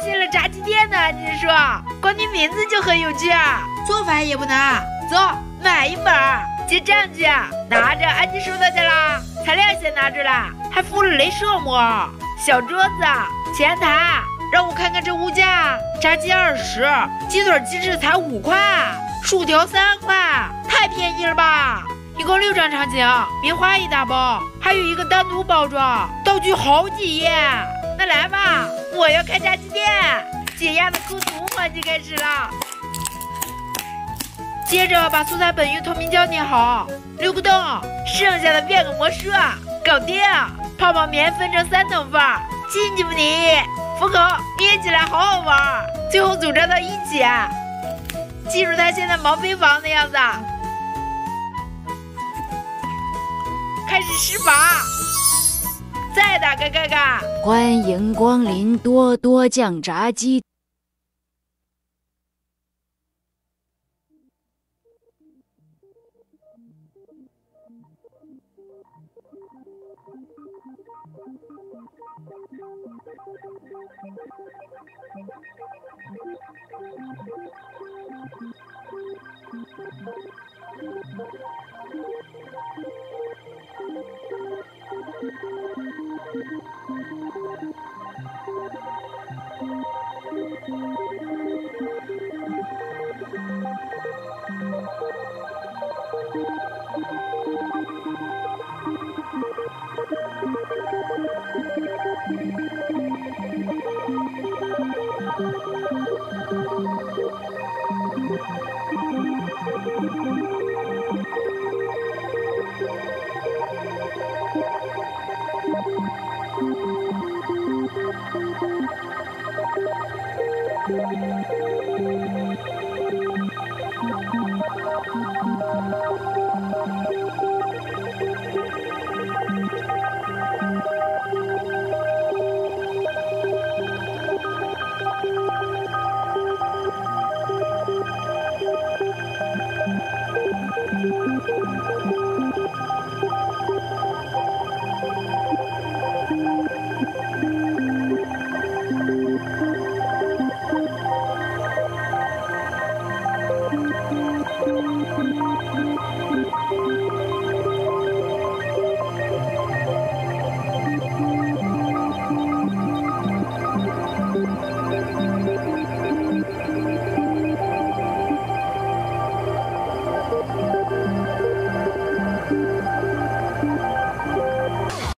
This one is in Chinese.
现了炸鸡店呢！你说，光听名字就很有趣，做法也不难。走，买一份，结账去。拿着，安吉收到去了。材料先拿着了，还附了镭射膜、小桌子、前台。让我看看这物价：炸鸡20，鸡腿鸡翅才5块，薯条3块，太便宜了吧！一共6张场景，棉花1大包，还有一个单独包装，道具好几页。那来吧，我要开炸鸡店，解压的抠图环节开始了。接着把素材本用透明胶粘好，6个洞，剩下的变个魔术，搞定。泡泡棉分成3等份，信不你？封口捏起来好好玩，最后组装到一起。记住它现在毛坯房的样子。开始施法，再打开看看。 欢迎光临多多酱炸鸡。